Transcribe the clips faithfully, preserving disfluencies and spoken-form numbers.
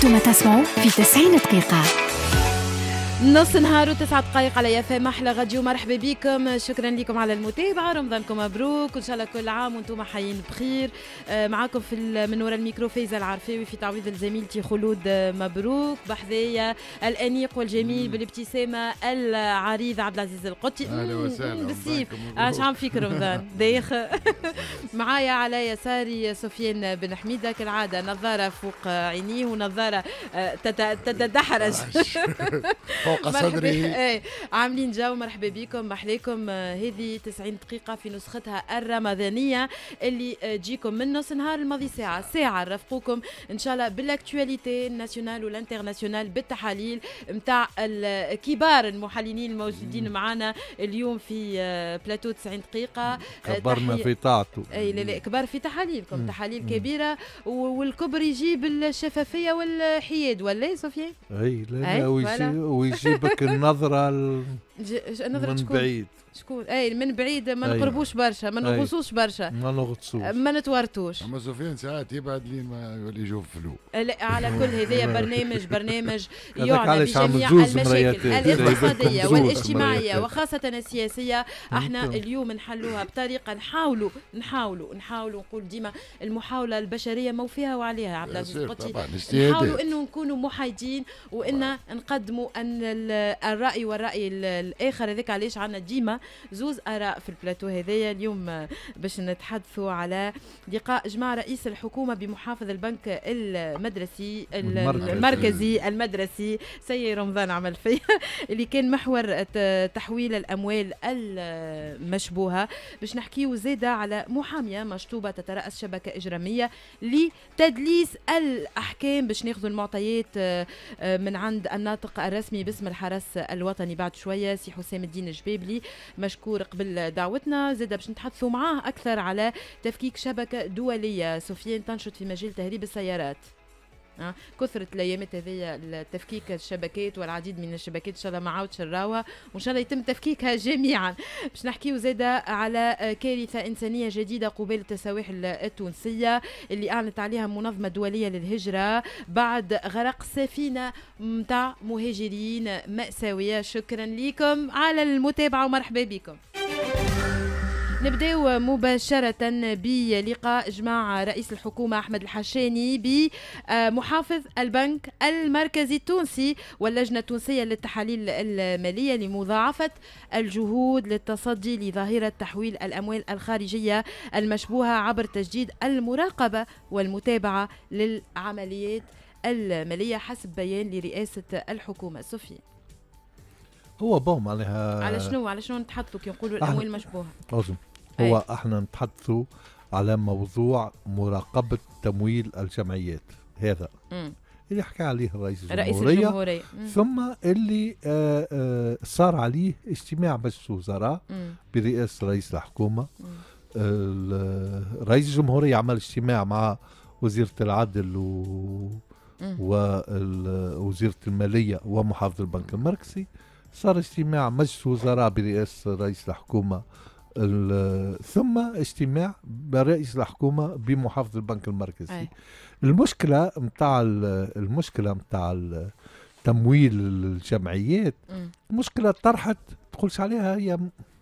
أنتم تسمعوا في تسعين دقيقة. نص نهار وتسع دقائق على يافا محلى غاديو. مرحبا بكم، شكرا لكم على المتابعه، رمضانكم مبروك وان شاء الله كل عام وانتم حيين بخير. معاكم في من وراء الميكرو فايزه العرفاوي، في تعويض زميلتي خلود مبروك، بحذايا الانيق والجميل بالابتسامه العريض عبد العزيز القطي. اهلا وسهلا بالسيف، اش عم فيك رمضان دايخ. معايا على يساري سفيان بن حميده كالعاده، نظاره فوق عينيه ونظاره تتدحرج فوق صدري. ايه عاملين جو. مرحبا بكم، محليكم. هذه تسعين دقيقة في نسختها الرمضانية اللي تجيكم من نص نهار الماضي ساعة ساعة نرافقوكم إن شاء الله بالاكتواليتي الناسيونال والانترناسيونال، بالتحاليل متاع الكبار المحللين الموجودين معنا اليوم في بلاتو تسعين دقيقة. كبرنا في طاعته. اي لا لا كبار في تحاليلكم، تحاليل كبيرة، والكبر يجيب الشفافية والحياد، ولا سفيان؟ اي لا لا ويجي ويجيبك النظرة من شكون؟ بعيد. شكون؟ اي من بعيد، ما نقربوش برشا، ما نغوصوش برشا، ما نغطسوش، ما نتورطوش. اما سفيان ساعات يبعد لين ما يولي يجوب فلو. لا على كل هذايا برنامج برنامج يعنى بجميع المشاكل الاقتصادية والاجتماعية وخاصة السياسية. احنا اليوم نحلوها بطريقة نحاولوا نحاولوا نحاولوا نقول ديما المحاولة البشرية موفيها وعليها عبد العزيز القطي. نحاولوا انه نكونوا محايدين وان نقدموا ان الرأي والرأي الاخر. هذاك علاش عندنا ديما زوز آراء في البلاتو هذايا. اليوم باش نتحدثوا على لقاء جمع رئيس الحكومة بمحافظ البنك المدرسي المركزي المدرسي سي رمضان عمل فيه اللي كان محور تحويل الأموال المشبوهة. باش نحكيو زيادة على محامية مشطوبة تترأس شبكة إجرامية لتدليس الأحكام. باش ناخذوا المعطيات من عند الناطق الرسمي باسم الحرس الوطني بعد شوية، سي حسام الدين الجبابلي، مشكور قبل دعوتنا. زاد باش نتحدثوا معاه اكثر على تفكيك شبكه دوليه سفيان تنشط في مجال تهريب السيارات. أه؟ كثرت الايامات هذيا التفكيك الشبكات والعديد من الشبكات، ان شاء الله ما عاودش نراوها وان شاء الله يتم تفكيكها جميعا. باش نحكيو زاده على كارثه انسانيه جديده قبيل السواحل التونسيه اللي اعلنت عليها منظمه دوليه للهجره بعد غرق سفينه متاع مهاجرين مأساويه. شكرا لكم على المتابعه ومرحبا بكم. نبداو مباشرة بلقاء إجماع رئيس الحكومة أحمد الحشاني بمحافظ البنك المركزي التونسي واللجنة التونسية للتحاليل المالية لمضاعفة الجهود للتصدي لظاهرة تحويل الأموال الخارجية المشبوهة عبر تجديد المراقبة والمتابعة للعمليات المالية حسب بيان لرئاسة الحكومة. صوفي، هو بوم عليها على شنو على شنو نتحدثوا كي نقولوا الأموال المشبوهة؟ لازم هو أي. احنا نتحدثوا على موضوع مراقبة تمويل الجمعيات، هذا م. اللي حكى عليه الرئيس الجمهورية, الجمهورية. ثم اللي آآ آآ صار عليه اجتماع مجلس الوزراء برئاسة رئيس الحكومة. رئيس الجمهورية عمل اجتماع مع وزيرة العدل و ووزيرة المالية ومحافظ البنك المركزي. صار اجتماع مجلس وزراء برئاسة رئيس الحكومة، ثم اجتماع برئيس الحكومة بمحافظ البنك المركزي. أي. المشكلة متاع المشكلة متاع تمويل الجمعيات م. مشكلة طرحت تقولش عليها هي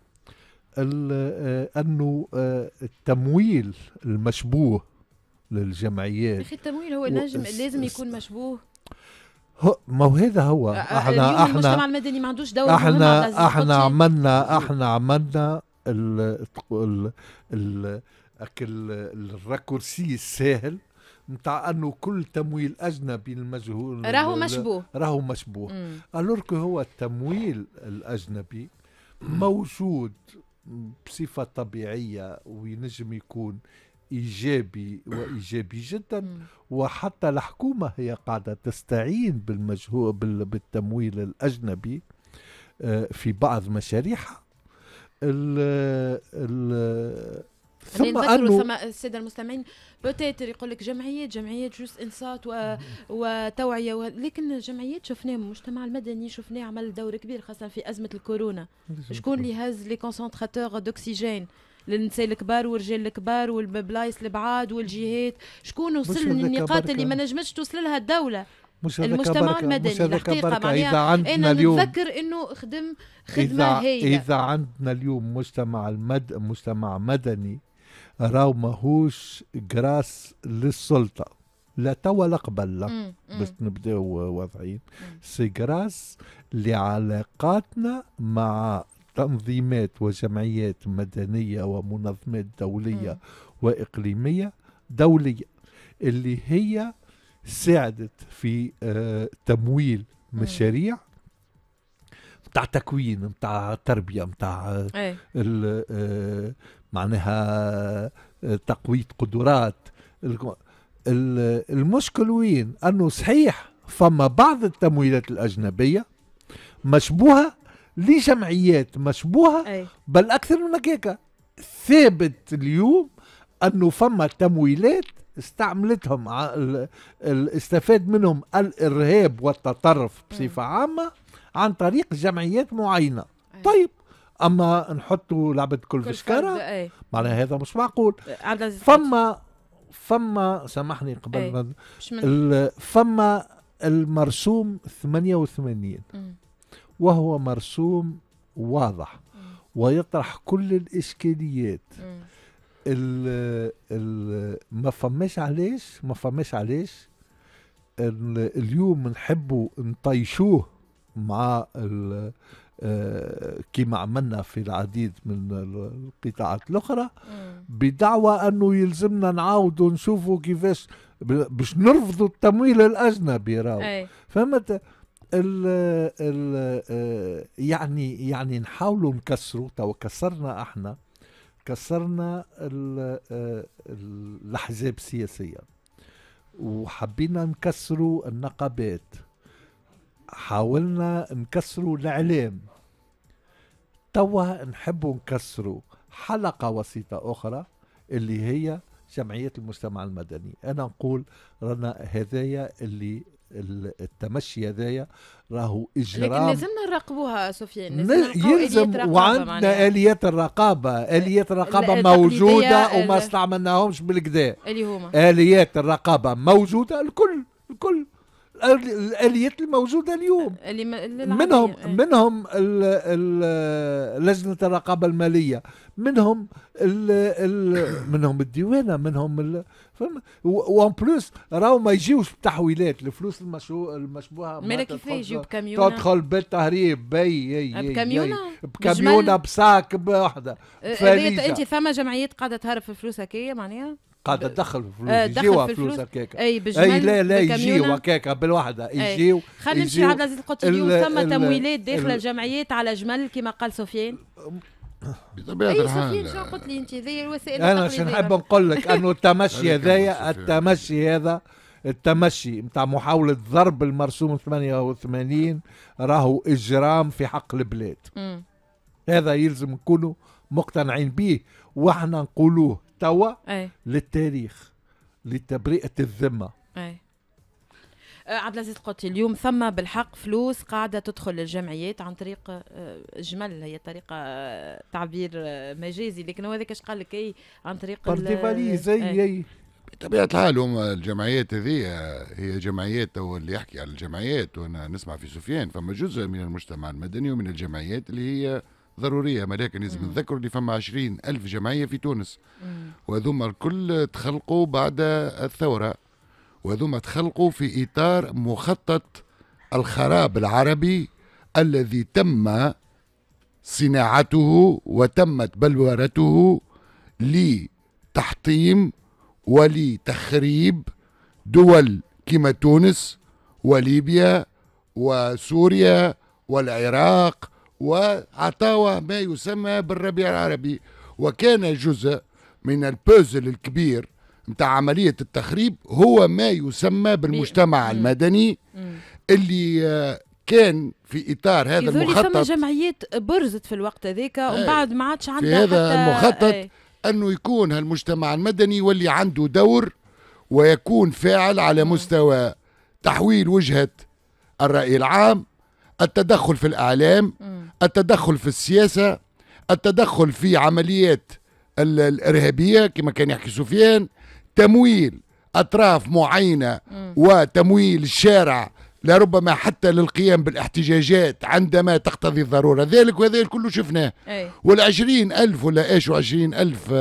أنه التمويل المشبوه للجمعيات. أخي التمويل هو نجم لازم يكون مشبوه. ما هو هذا هو. احنا احنا المجتمع المدني ما عندوش دور. احنا احنا عملنا احنا عملنا ال ال ال الراكورسي السهل نتاع انه كل تمويل اجنبي المجهول راهو مشبوه راهو مشبوه. الورك هو التمويل الاجنبي موجود بصفه طبيعيه وينجم يكون إيجابي وإيجابي جدا. م. وحتى الحكومة هي قاعدة تستعين بالمجهو بالتمويل الأجنبي في بعض مشاريعها. ال ال ثم أنه ثم السادة المستمعين بوتيتر يقول لك جمعيات جمعيات جوست انصات و... وتوعية و... لكن جمعيات شفناه المجتمع المدني شفناه عمل دور كبير خاصة في أزمة الكورونا. شكون اللي هز لي كونسنتراتور دوكسيجين للنساء الكبار والرجال الكبار والبلايص البعاد والجهات؟ شكون وصل للنقاط اللي ما نجمتش توصل لها الدولة؟ مش المجتمع المدني الحقيقة. معناها أنا نتذكر أنه خدم خدمة هايلة. إذا عندنا اليوم مجتمع المد... مجتمع مدني راهو ماهوش جراس للسلطة، لا توا لا قبل لا بس نبداو واضحين، سي جراس لعلاقاتنا مع تنظيمات وجمعيات مدنية ومنظمات دولية مم. وإقليمية دولية اللي هي ساعدت في آه تمويل مشاريع متاع تكوين، متاع تربية، متاع آه معناها آه تقوية قدرات. المشكل وين؟ أنه صحيح فما بعض التمويلات الأجنبية مشبوهة لجمعيات مشبوهة، بل أكثر من هيك ثابت اليوم أنه فما تمويلات استعملتهم استفاد منهم الإرهاب والتطرف بصفة عامة عن طريق جمعيات معينة. أي. طيب أما نحطوا لعبة كل فشكارة معناها هذا مش معقول. فما فما سامحني قبل ما فما المرسوم ثمانية وثمانين م. وهو مرسوم واضح م. ويطرح كل الإشكاليات. ال ال ما فماش علاش ما فماش علاش اليوم نحبوا نطيشوه مع كما عملنا في العديد من القطاعات الأخرى بدعوى أنه يلزمنا نعاودوا نشوفوا كيفاش باش نرفضوا التمويل الأجنبي. راهو فهمت ال ال يعني يعني نحاولوا نكسروا. تو كسرنا احنا كسرنا الأحزاب السياسية وحبينا نكسروا النقابات، حاولنا نكسروا الإعلام، توا نحبوا نكسروا حلقة وسيطة أخرى اللي هي جمعية المجتمع المدني. أنا نقول رانا هذايا اللي التمشي هذايا راهو إجرام، لكن لازمنا نراقبوها سفيان، يلزم وعندنا آليات الرقابة. آليات الرقابة موجودة وما استعملناهمش بالكدا. اللي هما آليات الرقابة موجودة، الكل الكل الآليات الموجودة اليوم اللي منهم ايه. منهم ال ال لجنة الرقابة المالية، منهم ال ال منهم الديوانة، منهم وان بلوس راهو ما يجيوش بتحويلات الفلوس المشو المشبوهة مالا كيف يجيو بكاميونة تدخل بالتهريب بي بكاميونة بكاميونة بساك بوحدة فليسة. انت ثم جمعيات قاعدة تهرب في الفلوس هكايا معناها قاعدة تدخل في فلوس يجيوها فلوس هكاكا. اي بالجمل اي لا لا يجيو هكاكا بالوحده يجيو. خلينا نمشي عبد العزيز القدسي. اليوم ثم تمويلات داخل الجمعيات على جمل كما قال سفيان. بطبيعة الحال. سفيان شو قلت لي انت ذي الوسائل انا شنو نحب نقول لك انه التمشي هذايا التمشي هذا التمشي نتاع محاولة ضرب المرسوم ثمانية وثمانين راهو اجرام في حق البلاد. م. هذا يلزم نكونوا مقتنعين به واحنا نقولوه توا للتاريخ لتبرئة الذمة. أي. عبد العزيز القدسي، اليوم ثم بالحق فلوس قاعدة تدخل للجمعيات عن طريق جمل، هي طريقة تعبير مجازي لكن هو هذاك اش قال لك اي عن طريق بارتيفالي زي اي بطبيعة الحال. هم الجمعيات هذه هي جمعيات، هو اللي يحكي على الجمعيات وانا نسمع في سفيان فما جزء من المجتمع المدني ومن الجمعيات اللي هي ضرورية، ولكن لازم نذكر اللي فما عشرين ألف جمعية في تونس وهذوما الكل تخلقوا بعد الثورة، وهذوما تخلقوا في إطار مخطط الخراب العربي الذي تم صناعته وتمت بلورته لتحطيم ولتخريب دول كما تونس وليبيا وسوريا والعراق وعطاوى ما يسمى بالربيع العربي. وكان جزء من البوزل الكبير متاع عملية التخريب هو ما يسمى بالمجتمع المدني اللي كان في إطار هذا المخطط. فما جمعيات برزت في الوقت هذاك ومن بعد ما عادش عندها في هذا المخطط ايه. أنه يكون هالمجتمع المدني واللي عنده دور ويكون فاعل على مستوى تحويل وجهة الرأي العام، التدخل في الإعلام، التدخل في السياسة، التدخل في عمليات الإرهابية كما كان يحكي سفيان، تمويل أطراف معينة وتمويل الشارع لربما حتى للقيام بالاحتجاجات عندما تقتضي الضرورة ذلك، وهذا كله شفناه. والعشرين ألف ولا إيش وعشرين ألف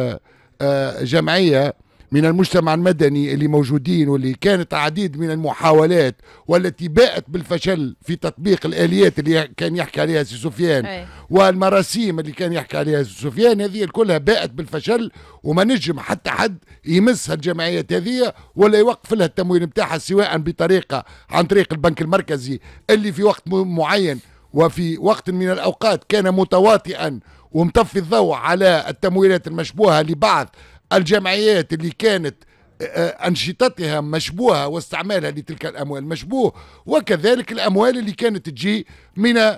جمعية من المجتمع المدني اللي موجودين، واللي كانت عديد من المحاولات والتي باءت بالفشل في تطبيق الآليات اللي كان يحكي عليها سي سفيان أي. والمراسيم اللي كان يحكي عليها سي سفيان، هذه كلها باءت بالفشل، وما نجم حتى حد يمسها الجمعيات هذه ولا يوقف لها التمويل نتاعها، سواء بطريقة عن طريق البنك المركزي اللي في وقت معين وفي وقت من الأوقات كان متواطئا ومطفي الضوء على التمويلات المشبوهة لبعض الجمعيات اللي كانت أنشطتها مشبوهة واستعمالها لتلك الأموال مشبوه، وكذلك الأموال اللي كانت تجي من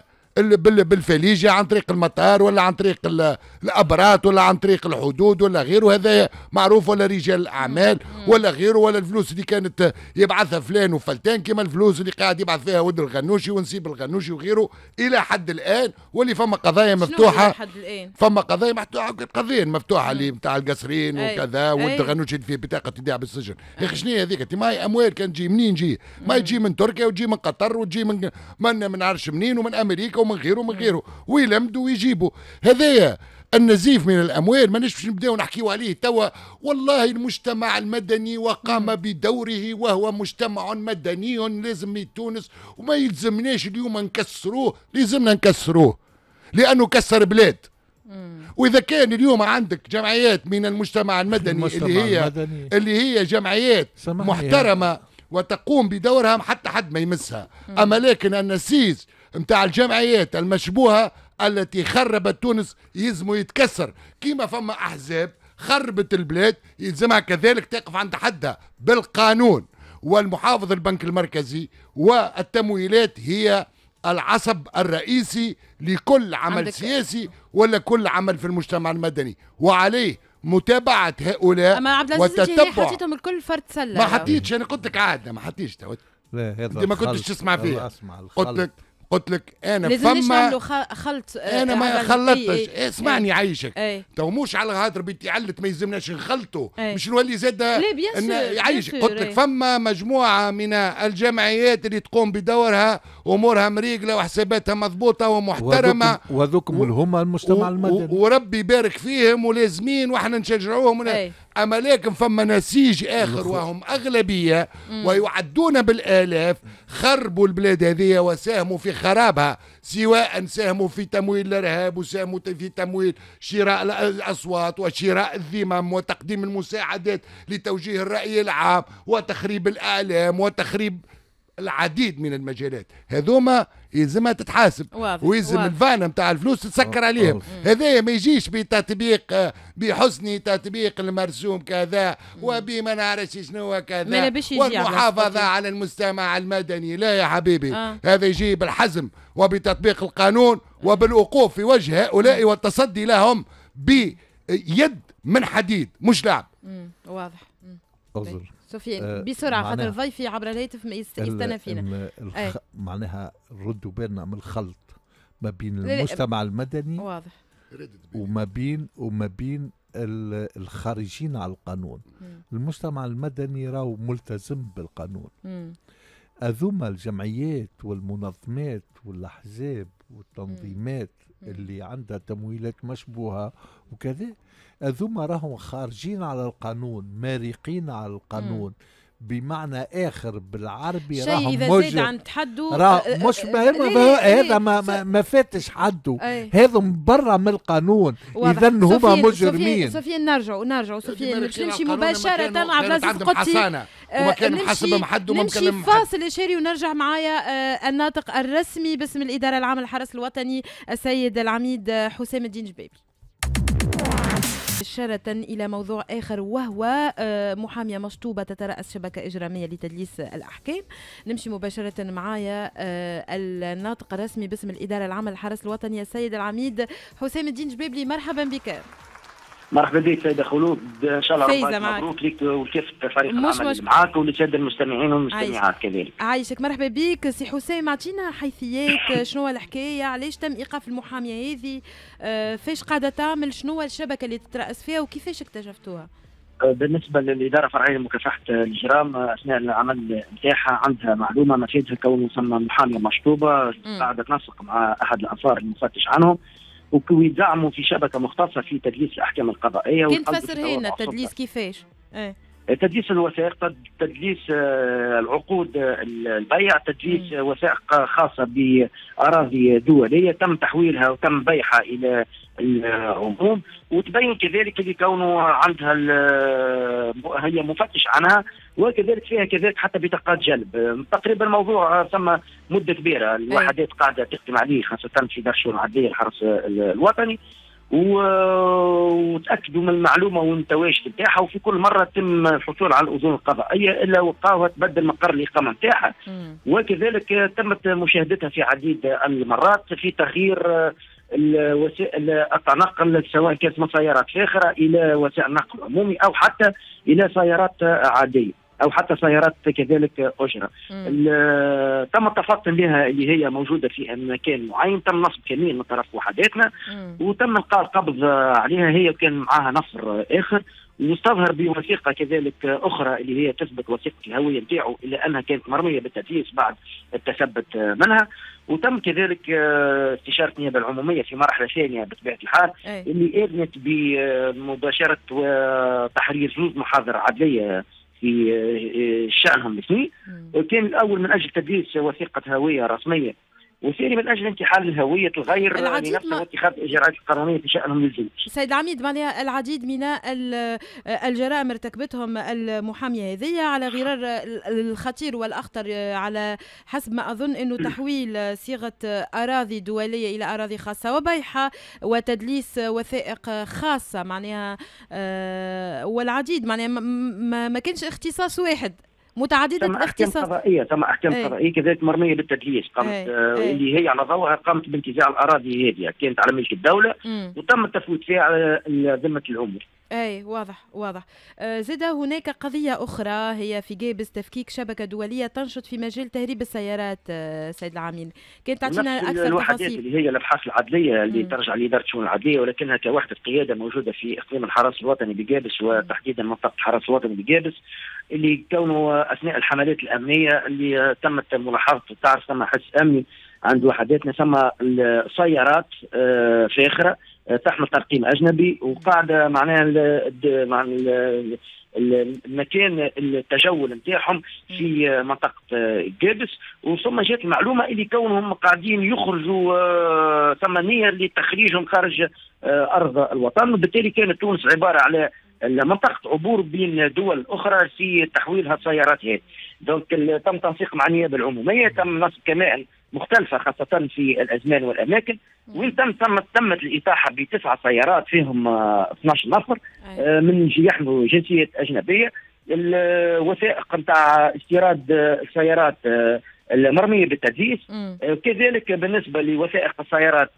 بالفليجة عن طريق المطار ولا عن طريق الأبراط ولا عن طريق الحدود ولا غيره، هذا معروف، ولا رجال الأعمال ولا غيره، ولا الفلوس اللي كانت يبعثها فلان وفلتان كما الفلوس اللي قاعد يبعث فيها ود الغنوشي ونسيب الغنوشي وغيره إلى حد الآن. واللي فما قضايا مفتوحة، حد الآن فما قضايا مفتوحة، قضايا مفتوحة اللي نتاع القصرين وكذا ود الغنوشي اللي فيه بطاقة تداع بالسجن. يا أخي شنو هذيك؟ ما هي أموال كانت تجي منين؟ جي ما يجي من تركيا وتجي من قطر وتجي من من من عرش منين ومن أمريكا ومن غيره ومن غيره، ويلمدوا ويجيبوا. هذايا النزيف من الأموال ما نش نبداو نحكيو عليه توا. والله المجتمع المدني وقام بدوره وهو مجتمع مدني لازم تونس، وما يلزمناش اليوم نكسروه، لازمنا نكسروه لأنه كسر بلاد. وإذا كان اليوم عندك جمعيات من المجتمع المدني, المجتمع اللي هي المدني. اللي هي جمعيات محترمة يعني. وتقوم بدورها حتى حد ما يمسها. أما لكن النسيج متاع الجمعيات المشبوهة التي خربت تونس يلزموا يتكسر، كيما فما أحزاب خربت البلاد يلزمها كذلك تقف عند حدها بالقانون. والمحافظ البنك المركزي والتمويلات هي العصب الرئيسي لكل عمل سياسي ولا كل عمل في المجتمع المدني، وعليه متابعة هؤلاء. أما عبد العزيز حطيتهم الكل فرد سلة. ما حطيتش، أنا قلت لك عادة ما حطيتش. لا هذا انت ما كنتش تسمع فيها. قلت لك قلت لك انا لازم فما خلط. انا ما خلطتش. اسمعني ايه عايشك ايه. تو مش على هادر بنتي علت ما يلزمناش نخلطوا ايه. مش نولي زاد يعيشك. قلت لك فما مجموعه من الجمعيات اللي تقوم بدورها، امورها مريقله وحساباتها مضبوطه ومحترمه، وذوكم اللي هما المجتمع المدني وربي يبارك فيهم ولازمين واحنا نشجعوهم. ايه. اما لكن فما نسيج اخر وهم اغلبيه مم. ويعدون بالالاف خربوا البلاد هذه وساهموا في خرابها، سواء ساهموا في تمويل الارهاب وساهموا في تمويل شراء الاصوات وشراء الذمم وتقديم المساعدات لتوجيه الراي العام وتخريب الاعلام وتخريب العديد من المجالات. هذوما يلزمها تتحاسب، ويلزم الفانه نتاع الفلوس تتسكر عليهم. هذايا ما يجيش بتطبيق بحسن تطبيق المرسوم كذا وبما نعرفش شنو كذا والمحافظه على المجتمع المدني. لا يا حبيبي آه. هذا يجي بالحزم وبتطبيق القانون وبالوقوف في وجه هؤلاء والتصدي لهم بيد من حديد مش لعب. واضح. أعذر سفيان آه بسرعه خاطر ضيفي عبر الهاتف يستنى فينا. الخ... معناها ردوا بالنا من الخلط ما بين المجتمع المدني واضح وما بين وما بين الخارجين على القانون. مم. المجتمع المدني راهو ملتزم بالقانون. أذوما الجمعيات والمنظمات والأحزاب والتنظيمات مم. اللي عندها تمويلات مشبوهة وكذا، أذوما راهم خارجين على القانون، مارقين على القانون. مم. بمعنى آخر بالعربي شيء إذا زاد عن تحدوا راه مش هذا ما, ما, ما فاتش حده، هذا برا من القانون. إذا هما مجرمين. سفيان نرجعوا نرجعوا سفيان باش نمشي مباشرة عبد العزيز قدسي وما كان محاسبهم حد وما نمشي فاصل يا شيري ونرجع معايا آه الناطق الرسمي باسم الإدارة العامة للحرس الوطني السيد العميد حسام الدين جبيبي. إشارة إلى موضوع آخر وهو محامية مشطوبة تترأس شبكة إجرامية لتدليس الأحكام. نمشي مباشرة معايا الناطق الرسمي باسم الإدارة العامة للحرس الوطني السيد العميد حسام الدين جبيبلي. مرحبا بك. مرحبا بك سيدة خلود، ان شاء الله مبروك لك ولكافة فريق العمل اللي معاك ولسادة المستمعين والمستمعات كذلك. عايشك. مرحبا بك سي حسام، اعطينا حيثيات شنو الحكايه، علاش تم ايقاف المحاميه هذه، آه فاش قاعده تعمل، شنو الشبكه اللي تترأس فيها وكيفاش اكتشفتوها؟ بالنسبه للاداره الفرعيه لمكافحه الجرائم اثناء العمل نتاعها عندها معلومه مفيدها كون يسمى محاميه مشطوبه قاعده تنسق مع احد الانصار المفتش عنهم ويدعموا في شبكه مختصه في تدليس الاحكام القضائيه. كنت تفسر هنا التدليس كيفاش؟ ايه تدليس الوثائق، تدليس العقود البيع، تدليس وثائق خاصة بأراضي دولية تم تحويلها وتم بيعها إلى العموم، وتبين كذلك اللي كونه عندها هي مفتش عنها، وكذلك فيها كذلك حتى بطاقات جلب. تقريبا الموضوع ثم مدة كبيرة الوحدات قاعدة تخدم عليه خاصة في دار الشؤون العدلية الحرس الوطني، وتاكدوا من المعلومه والتواجد نتاعها، وفي كل مره تم الحصول على الاذون القضائيه الا وقعوها تبدل مقر الاقامه نتاعها، وكذلك تمت مشاهدتها في عديد المرات في تغيير الوسائل التنقل سواء كانت من سيارات فاخره الى وسائل نقل عمومي او حتى الى سيارات عاديه او حتى سيارات كذلك اجره. تم التفطن لها اللي هي موجوده في مكان معين، تم نصب كمين من طرف وحداتنا وتم القاء القبض عليها هي وكان معها نفر اخر، ويستظهر بوثيقه كذلك اخرى اللي هي تثبت وثيقه الهويه نتاعو الا انها كانت مرميه بالتدليس بعد التثبت منها. وتم كذلك استشاره النيابه العموميه في مرحله ثانيه بطبيعه الحال اللي اذنت بمباشره وتحرير جزء محاضره عدليه في شأنهم الاثنين. كان الأول من أجل تدليس وثيقة هوية رسمية، وثاني من أجل انتحال الهوية تغير لنفسها واتخاذ الإجراءات القانونية في شأنهم للزوج. سيد العميد، معناها العديد من الجرائم ارتكبتهم المحامية هذه على غرار الخطير والأخطر على حسب ما أظن أنه تحويل صيغة أراضي دولية إلى أراضي خاصة وبيعها وتدليس وثائق خاصة، معناها والعديد، معناها ما كانش اختصاص واحد، متعددة الاختصاص. تم قضائية تم أحكام أي. قضائية كذلك مرمية بالتدليس قامت آه اللي هي على ضوءها قامت بانتزاع الأراضي هذه كانت على ملك الدولة م. وتم التفويت فيها على ذمة العمر. اي واضح واضح. آه زاد هناك قضية أخرى هي في جابس، تفكيك شبكة دولية تنشط في مجال تهريب السيارات. آه سيد العميد كانت تعطينا أكثر الوحدات اللي هي الأبحاث العدلية اللي م. ترجع لإدارة الشؤون العدلية، ولكنها كوحدة قيادة موجودة في إقليم الحرس الوطني بجابس وتحديدا منطقة الحرس الوطني بجابس، اللي كونوا أثناء الحملات الأمنية اللي تمت ملاحظة تعرف تم حس أمني عند وحداتنا سمى السيارات آه فاخرة آه تحمل ترقيم أجنبي وقاعدة معناها مع المكان التجول نتاعهم في منطقة جابس، وثم جات المعلومة اللي كونهم قاعدين يخرجوا آه ثمانية لتخريجهم خارج آه أرض الوطن، وبالتالي كانت تونس عبارة على منطقة عبور بين دول أخرى في تحويلها السيارات هذه. دونك تم تنسيق مع النيابة العمومية، تم نصب كمائن مختلفة خاصة في الأزمان والأماكن، وين تم تمت تمت الإطاحة بتسع سيارات فيهم اثناشر نفر من يحملوا جنسية أجنبية. الوثائق نتاع استيراد السيارات المرمية بالتدليس، كذلك بالنسبة لوثائق السيارات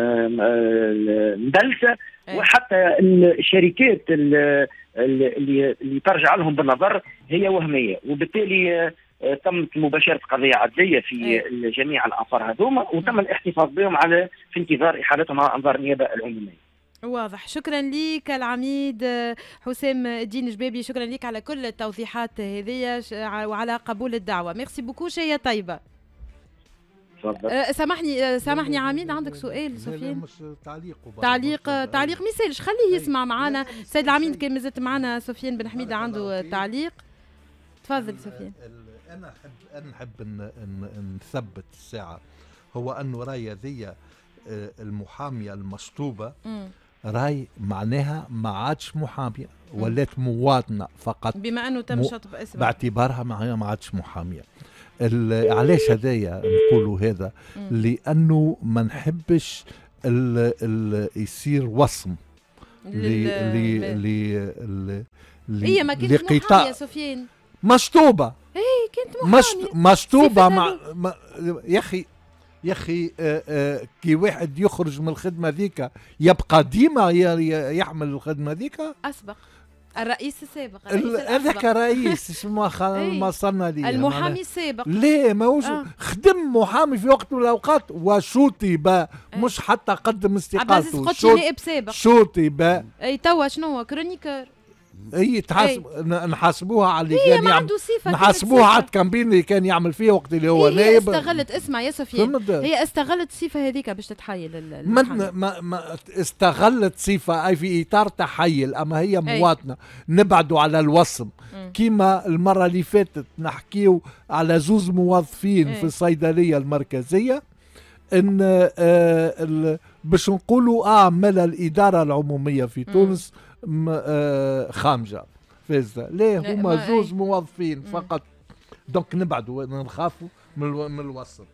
مدلسة، وحتى الشركات اللي, اللي ترجع لهم بالنظر هي وهمية، وبالتالي تمت مباشرة قضية عدلية في جميع الأنفار هذوما، وتم الاحتفاظ بهم على في انتظار إحالتهم على أنظار النيابة العمومية. واضح. شكرا لك العميد حسام الدين جبابي، شكرا لك على كل التوضيحات هذه وعلى قبول الدعوة. ميرسي بوكو. شيء طيبة. أه سامحني سامحني عميد، عندك سؤال سفيان؟ تعليق تعليق تعليق ما يسالش، خليه يسمع معنا. سيد العميد كان مازلت معنا سفيان بن حميدة عنده تعليق. تفضل سفيان. انا نحب انا نحب نثبت الساعه، هو انه راي ذي المحاميه المشطوبه راي معناها ما عادش محاميه، ولات مواطنه فقط، بما انه تم شطب اسمها باعتبارها ما عادش محاميه. علاش هذايا نقولوا هذا؟ لانه ما نحبش ال ال يصير وصم ل ل ل هي ما كانتش محاميه سفيان، مشطوبه. اي كانت محاميه مشطوبه مع ما يا اخي يا اخي آآ آآ كي واحد يخرج من الخدمه ذيك يبقى ديما يحمل الخدمه ذيك. اسبق الرئيس السابق، هذاك رئيس اسمه ما صلنا لي المحامي السابق. ليه ماهوش آه. خدم محامي في وقت من الاوقات وشوطب آه. مش حتى قدم استقالته. شوط... نائب سابق شوطب. اي توا شنو كرونيكور هي تحاسب نحاسبوها على اللي كان يعمل، صفة نحاسبوها على الكامبين اللي كان يعمل فيها وقت اللي هو نائب. هي استغلت، اسمع يا سفيان، هي استغلت الصفة هذيك باش تتحيل. ما, ما, ما استغلت صفة أي في إطار تحيل، أما هي مواطنة. نبعدوا على الوصم كيما المرة اللي فاتت نحكيو على زوز موظفين ايه. في الصيدلية المركزية ان آه باش نقولوا اه ملا الإدارة العمومية في تونس آه خامجة فازة، ليه هما زوز ايه. موظفين مم. فقط. دونك نبعدوا نخافوا من, الو... من الوصم.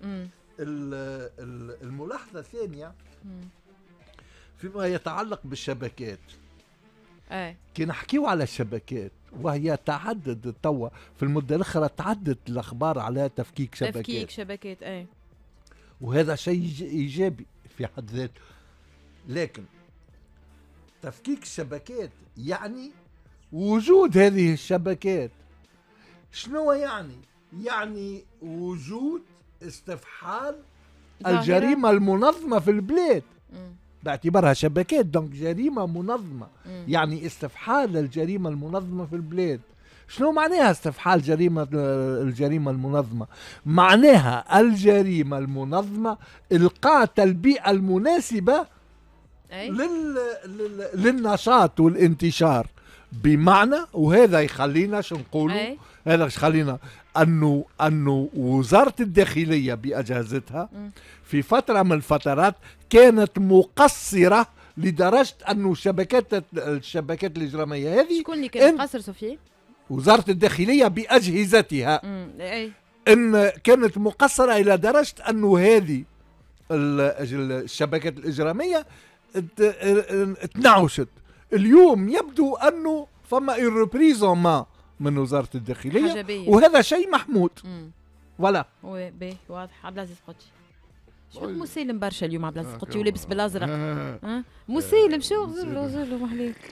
الملاحظة الثانية فيما يتعلق بالشبكات، ايه. كي نحكيو على الشبكات وهي تعدد توا في المدة الأخرى، تعدد الأخبار على تفكيك شبكات تفكيك شبكات ايه، وهذا شيء إيجابي في حد ذاته. لكن تفكيك الشبكات يعني وجود هذه الشبكات. شنو يعني؟ يعني وجود استفحال الجريمة المنظمة في البلاد م. باعتبارها شبكات، دونك جريمة منظمة. م. يعني استفحال الجريمة المنظمة في البلاد. شنو معناها استفحال جريمة الجريمة المنظمة؟ معناها الجريمة المنظمة إلقاء البيئة المناسبة لل... لل... للنشاط والانتشار. بمعنى وهذا يخلينا شو نقولوا، هذا يخلينا أنه أنه وزارة الداخلية بأجهزتها في فترة من الفترات كانت مقصرة لدرجة أنه شبكات الشبكات الإجرامية هذه. شكون اللي كان مقصر سفيان؟ وزارة الداخلية بأجهزتها. إن كانت مقصرة إلى درجة أنه هذه الشبكات الإجرامية تنعشت. اليوم يبدو أنه فما إيربريزوما من وزارة الداخلية حجبية. وهذا شيء محمود. ولا وي باهي واضح. عبد العزيز قطي شو مسالم برشا اليوم. عبد العزيز قطي ولابس بالازرق. ها مسالم شو زلو زلو محليك.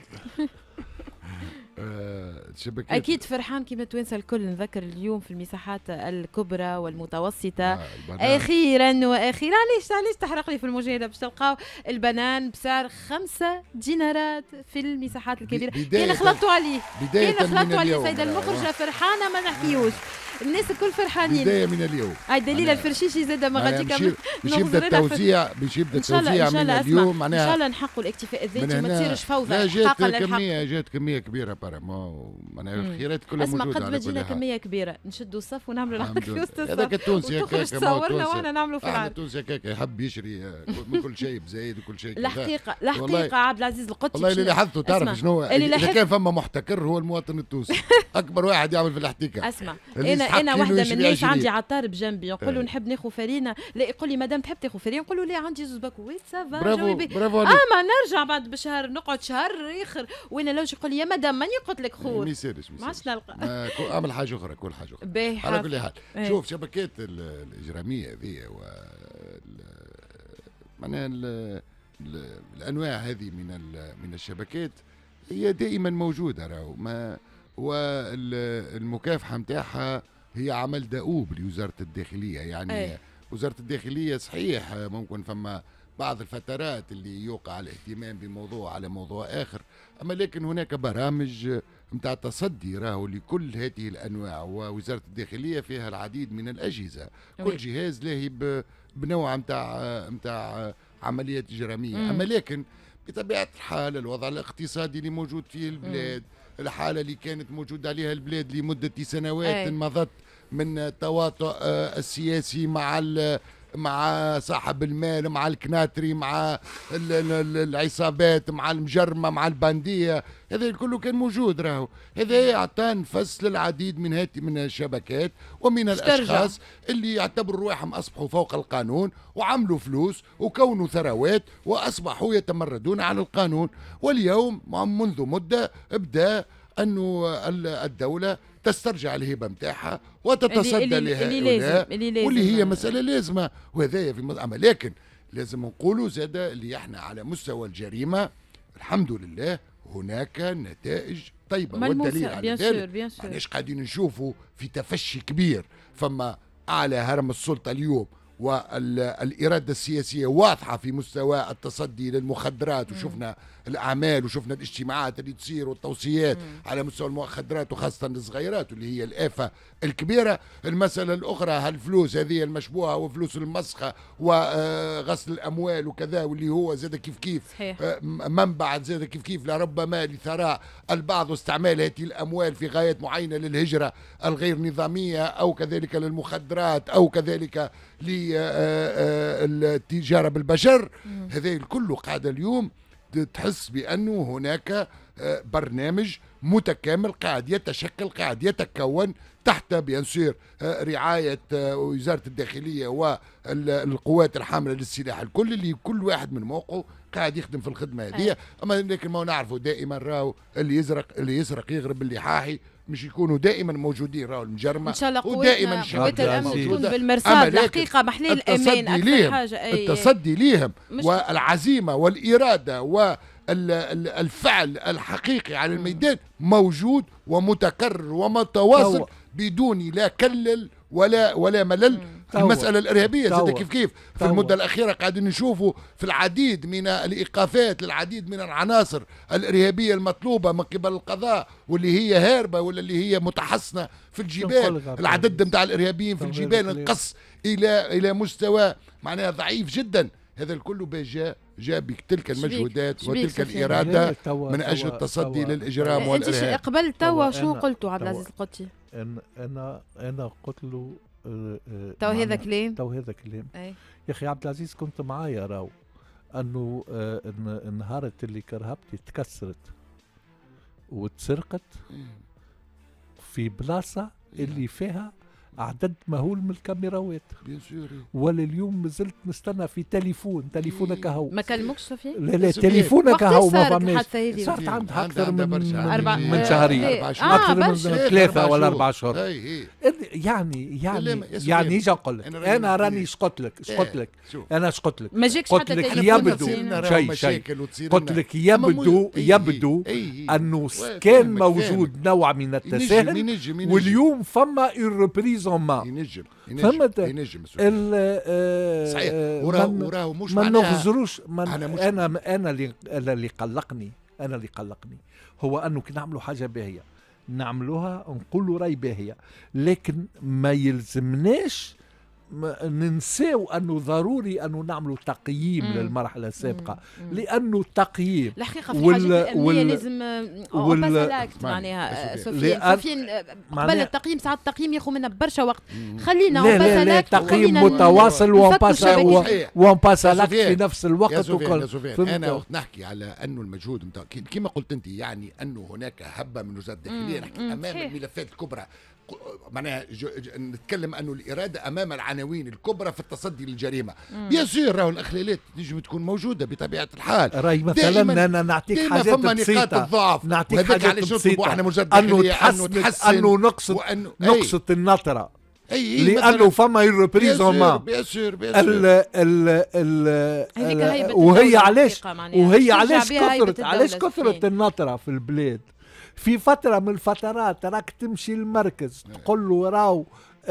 شبكات اكيد فرحان كيما توانسه الكل. نذكر اليوم في المساحات الكبرى والمتوسطه آه اخيرا واخيرا. علاش علاش تحرق لي في المشاهده باش تلقاو البنان بسعر خمسة دينارات في المساحات الكبيره. كان خلطوا عليه كان خلطوا عليه. السيده المخرجه فرحانه ما نحكيوش، الناس الكل فرحانين. بدايه من اليوم. هاي دليل الفرشيشي زاد ما غاديك باش يبدا التوزيع باش يبدا التوزيع من اليوم. معناها ان شاء الله نحققوا الاكتفاء الذاتي وما تصيرش فوضى. جات كميه جات كميه كبيره بارامون. معناها الخيارات كلها موجوده. اسمع قد ما تجينا كميه كبيره نشدوا الصف ونعملوا العرض في وسط الصف. هذاك التونسي هكاك تصورنا واحنا نعملوا في العرض. التونسي هكاك يحب يشري من كل شيء بزايد وكل شيء. الحقيقه الحقيقه عبد العزيز القطي والله اللي لاحظته تعرف شنو؟ اذا كان فما محتكر هو المواطن التونسي اكبر واحد يعمل في الاحتكار. اسمع انا انا واحده من الناس عندي عطار بجنبي نقول له نحب ناخذ فرينه، لا يقول لي مادام تحب تاخذ فرينه نقول له لا عندي زوز باكويت سافا برافو برافو. اما نرجع بعد بشهر نقعد شهر اخر وين لوج يقول لي يا مدام ماني قلت لك خور ما يصيرش ما عادش نلقى. اعمل حاجه اخرى كل حاجه اخرى على كل حال. شوف شبكات الاجراميه هذه و معناها الانواع هذه من من الشبكات هي دائما موجوده راهو. ما والمكافحه نتاعها هي عمل دؤوب لوزاره الداخليه. يعني أي. وزاره الداخليه صحيح ممكن فما بعض الفترات اللي يوقع الاهتمام بموضوع على موضوع اخر، اما لكن هناك برامج نتاع تصدي راهو لكل هذه الانواع. ووزاره الداخليه فيها العديد من الاجهزه، كل جهاز لاهي بنوع نتاع نتاع عمليات اجراميه. مم. اما لكن بطبيعه الحال الوضع الاقتصادي اللي موجود فيه البلاد، مم. الحاله اللي كانت موجود عليها البلاد لمده سنوات أي. مضت من التواطؤ السياسي مع مع صاحب المال، مع الكناتري، مع العصابات، مع المجرمه، مع البانديه، هذا كله كان موجود راهو. هذا يعطى نفس للعديد من هاتي من الشبكات ومن الاشخاص اللي يعتبروا رواحهم اصبحوا فوق القانون وعملوا فلوس وكونوا ثروات واصبحوا يتمردون على القانون. واليوم منذ مده ابدا انه الدوله تسترجع الهبه نتاعها وتتصدى لهؤلاء واللي هي مساله لازمه. وهذايا في مز... اما لكن لازم نقولوا زاد اللي احنا على مستوى الجريمه الحمد لله هناك نتائج طيبه، والدليل على ذلك ماناش قاعدين نشوفوا في تفشي كبير. فما اعلى هرم السلطه اليوم والإرادة السياسية واضحة في مستوى التصدي للمخدرات، وشفنا الأعمال وشفنا الاجتماعات اللي تصير والتوصيات مم. على مستوى المخدرات وخاصة الصغيرات اللي هي الآفة الكبيرة. المسألة الأخرى هالفلوس هذه المشبوهة وفلوس المسخة وغسل الأموال وكذا، واللي هو زاد كيف كيف صحيح. منبع زاد كيف كيف لربما لثراء البعض واستعمال هذه الأموال في غايات معينة للهجرة الغير نظامية أو كذلك للمخدرات أو كذلك للتجارة بالبشر. هذا الكل قاعد اليوم تحس بأنه هناك برنامج متكامل قاعد يتشكل قاعد يتكون تحت بيانسير رعاية وزارة الداخلية والقوات الحاملة للسلاح الكل، اللي كل واحد من موقعه قاعد يخدم في الخدمة هذه. أما لكن ما نعرفه دائما راهو اللي يسرق اللي يسرق يغرب اللحاحي مش يكونوا دائما موجودين راهو المجرمة، ان شاء الله ودائما قوات الامن تكون بالمرصاد الحقيقه محلي الامان اكثر حاجه. أي التصدي ليهم والعزيمة والإرادة والفعل الحقيقي على الميدان موجود ومتكرر ومتواصل بدون لا كلل ولا ولا ملل. المسألة الإرهابية زاد كيف كيف في المدة الأخيرة قاعدين نشوفوا في العديد من الإيقافات للعديد من العناصر الإرهابية المطلوبة من قبل القضاء، واللي هي هاربة ولا اللي هي متحصنة في الجبال. العدد نتاع الإرهابيين في الجبال انقص إلى إلى مستوى معناها ضعيف جدا. هذا الكل جاء جاء بتلك المجهودات وتلك الإرادة من أجل التصدي للإجرام والإرهاب. أنت قبل توا شو قلتوا عبد العزيز القطي؟ أنا أنا قلت له تو هذا كلام تو هذا كلام يا أخي عبد العزيز، كنت معايا راو أنه النهار اللي كرهبتي تكسرت وتسرقت في بلاصة اللي فيها عدد مهول من الكاميراوات، ولليوم مازلت نستنى في تليفون تليفونك هو ما كلموكش صفي؟ لا لا تليفونك هو ما فهمش. صارت عندها أكثر من أربع من شهرين أكثر من ثلاثة ولا أربع شهور. يعني يعني يعني يجي نقول لك أنا راني شقلت لك شقلت لك أنا شقلت لك ما جاكش قلت لك يبدو شيء شيء قلت لك يبدو يبدو أنه كان موجود نوع من التساهل، واليوم فما الريبريز ينجم فهمت ينجم صحيح. وراه مش ما نغزروش انا انا انا اللي اللي قلقني انا اللي قلقني هو انه كي نعملوا حاجه باهيه نعملوها نقولوا راي باهيه، لكن ما يلزمناش ننساو انه ضروري انه نعملوا تقييم مم. للمرحله السابقه، مم. لانه التقييم الحقيقه في حاجات الامنيه لازم وباسلاكت معناها سفيان سفيان قبل التقييم ساعات التقييم ياخذ منا برشا وقت. خلينا وباسلاكت تقييم متواصل وباسلاكت في نفس الوقت. وكل انا وقت نحكي على انه المجهود نتاع كما قلت انت، يعني انه هناك هبه من وزاره الداخليه نحكي امام الملفات الكبرى، معناها نتكلم انه الاراده امام العناوين الكبرى في التصدي للجريمه. بيصير راهو الاخلالات تنجم تكون موجوده بطبيعه الحال. راهي مثلا انا نعطيك حاجات بسيطه، نعطيك حاجات بسيطه انه تحسن انه نقصد نقصد النطره، أي لانه فما الريبريزونمون بيصير بيصير ال ال ال وهي علاش وهي علاش كثرت علاش كثرت النطره في البلاد. في فترة من الفترات راك تمشي المركز تقول له راو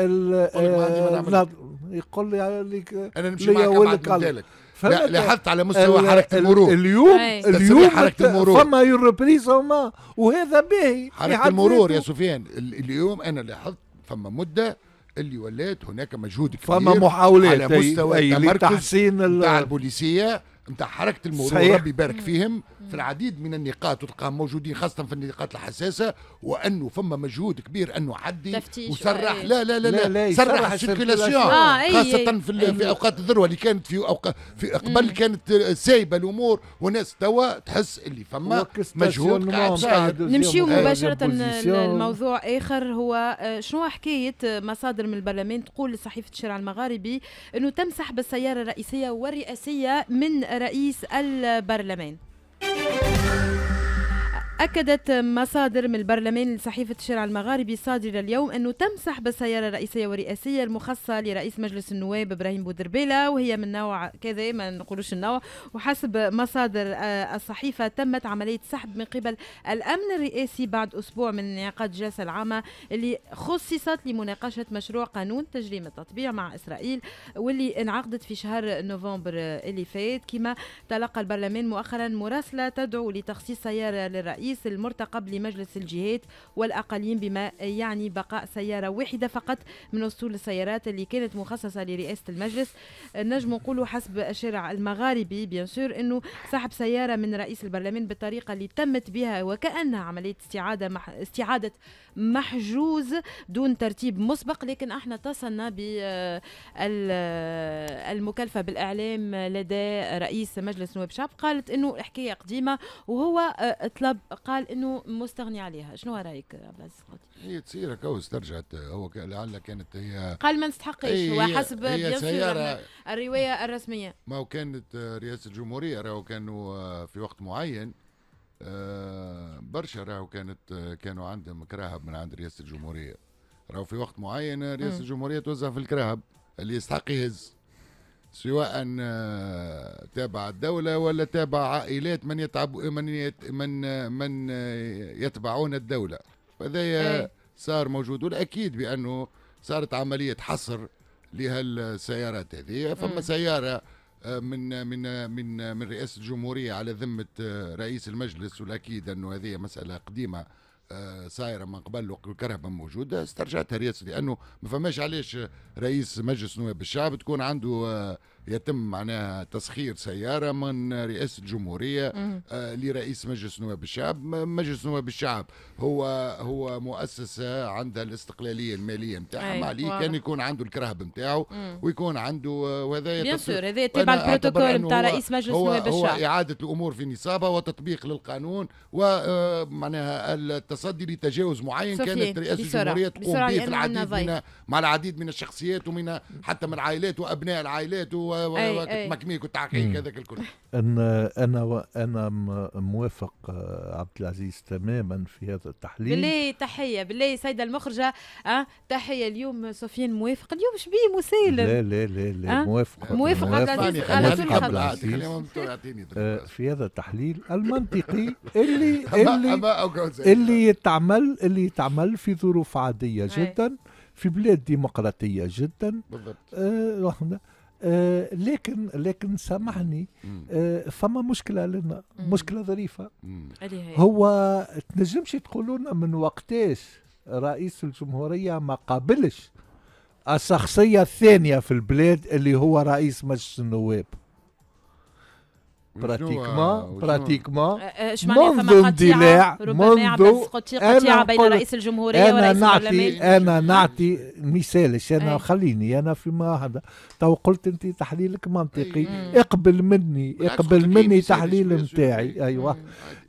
يقول لي انا نمشي معك بعد ذلك. لاحظت على مستوى حركة المرور اليوم اليوم حركة المرور فما يوربريزوما وهذا باهي حركة المرور يا سفيان. اليوم انا لاحظت فما مدة اللي ولات هناك مجهود كبير فما محاولات على مستوى تحسين بتاع البوليسية نتاع حركة المرور. ربي يبارك فيهم في العديد من النقاط وتلقاهم موجودين خاصة في النقاط الحساسة، وأنه فما مجهود كبير أنه عدي وسرح لا لا لا, لا, لا سرح السيركيلاسيون آه خاصة في, أي في أوقات الذروة اللي كانت في أوقات في قبل كانت سايبة الأمور والناس توا تحس اللي فما مجهود قاعد صاير. نمشيو مباشرة للموضوع آخر، هو شنو حكاية مصادر من البرلمان تقول لصحيفة الشارع المغاربي أنه تمسح بالسيارة الرئيسية والرئاسية من رئيس البرلمان. أكدت مصادر من البرلمان لصحيفة الشارع المغاربي الصادرة اليوم أنه تم سحب السيارة الرئيسية والرئاسية المخصصة لرئيس مجلس النواب إبراهيم بودربيلة، وهي من نوع كذا ما نقولوش النوع. وحسب مصادر الصحيفة تمت عملية سحب من قبل الأمن الرئاسي بعد أسبوع من انعقاد الجلسة العامة اللي خصصت لمناقشة مشروع قانون تجريم التطبيع مع إسرائيل، واللي انعقدت في شهر نوفمبر اللي فات. كما تلقى البرلمان مؤخرا مراسلة تدعو لتخصيص سيارة للرئيس المرتقب لمجلس الجهات والأقاليم، بما يعني بقاء سيارة واحدة فقط من أسطول السيارات اللي كانت مخصصة لرئاسة المجلس. نجم نقولوا حسب الشارع المغاربي بيان سور أنه سحب سيارة من رئيس البرلمان بالطريقة اللي تمت بها وكأنها عملية استعادة مح... استعادة محجوز دون ترتيب مسبق. لكن احنا اتصلنا بالمكلفة بالإعلام لدى رئيس مجلس نواب الشعب، قالت أنه الحكاية قديمة وهو طلب قال انه مستغني عليها. شنو رايك عبد العزيز القاضي؟ هي تصير كو استرجعت، هو لعل كانت هي قال ما نستحقش، هو حسب سيارة الروايه الرسميه. ما هو كانت رئاسه الجمهوريه راهو كانوا في وقت معين برشا راهو كانت كانوا عندهم كراهب من عند رئاسه الجمهوريه، راهو في وقت معين رئاسه الجمهوريه توزع في الكراهب اللي يستحق يهز، سواء تابع الدولة ولا تابع عائلات من يتعب من يت من من يتبعون الدولة. فهذا صار موجود، والأكيد بأنه صارت عملية حصر لهالسيارات هذه. فما سيارة من من من من رئاسة الجمهورية على ذمة رئيس المجلس، والأكيد أنه هذه مسألة قديمة صايره من قبل والكرهبه موجوده، استرجعتها رئاسه، لانه ما فماش علاش رئيس مجلس نواب الشعب تكون عنده يتم معناها تسخير سياره من رئاسه الجمهوريه آه لرئيس مجلس نواب الشعب. مجلس نواب الشعب هو هو مؤسسه عندها الاستقلاليه الماليه نتاعها، ما عليه كان يكون عنده الكرهب نتاعو ويكون عنده، وهذا بيان سور هذا تبع البروتوكول نتاع رئيس مجلس نواب الشعب، هو اعاده الامور في نصابها وتطبيق للقانون ومعناها التصدي لتجاوز معين كانت رئاسه الجمهوريه تقوم به في العديد من مع العديد من الشخصيات ومن حتى من العائلات وابناء العائلات والتمكميك والتحقيق هذاك الكل. انا انا انا موافق عبد العزيز تماما في هذا التحليل. بالله تحيه، بالله سيده المخرجه أه تحيه. اليوم سفيان موافق اليوم، ايش بيه مسالم؟ لا لا لا لا أه؟ موافق موافق عبد العزيز على طول خط في هذا التحليل المنطقي اللي اللي اللي يتعمل اللي يتعمل في ظروف عاديه جدا في بلاد ديمقراطيه جدا بالضبط. آه آه لكن لكن سامحني آه فما مشكله لنا، مشكله ظريفه. هو تنجمش تقولون من وقتاش رئيس الجمهوريه ما قابلش الشخصيه الثانيه في البلاد اللي هو رئيس مجلس النواب. براتيكمون براتيكمون منذ اندلاع منذ قطيعة بين رئيس الجمهورية ورئيس البرلمان. أنا نعطي مثالش، أنا أي. خليني أنا فيما هذا تو قلت أنت تحليلك منطقي. أي. اقبل مني اقبل مني تحليل نتاعي. أيوة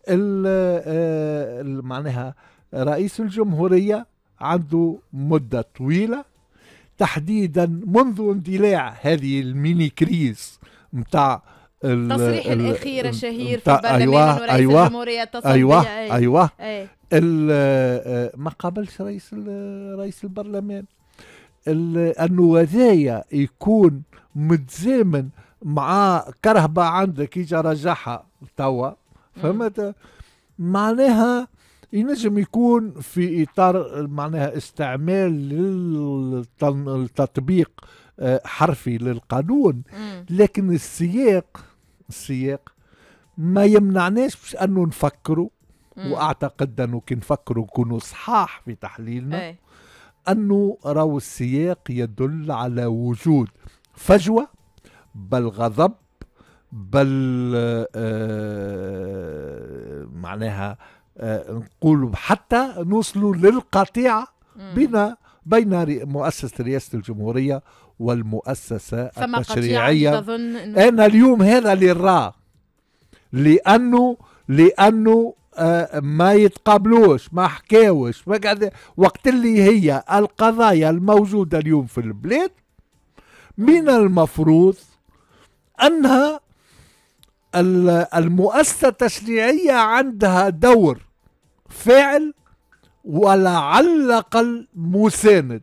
معناها رئيس الجمهورية عنده مدة طويلة تحديدا منذ اندلاع هذه الميني كريز متاع التصريح الاخير الشهير في البرلمان. أيوة ورئيس أيوة الجمهوريه التصريح. ايوه أي. ايوه أي. ما قابلش رئيس رئيس البرلمان. انه هذايا يكون متزامن مع كرهبه عندك يجي رجعها توا، فهمت؟ معناها ينجم يكون في اطار معناها استعمال للتطبيق حرفي للقانون، لكن السياق السياق ما يمنعناش باش انه نفكروا، واعتقد انه كي نفكروا نكونوا صحاح في تحليلنا. أي. انه راهو السياق يدل على وجود فجوه، بل غضب، بل آه معناها آه نقول حتى نوصلوا للقطيعه بين بين مؤسسه رئاسه الجمهوريه والمؤسسة التشريعية. أنا اليوم هذا اللي راه، لأنه لأنه آه ما يتقابلوش، ما حكاوش، ما قاعد وقت اللي هي القضايا الموجودة اليوم في البلاد من المفروض أنها المؤسسة التشريعية عندها دور فاعل ولا على الأقل مساند،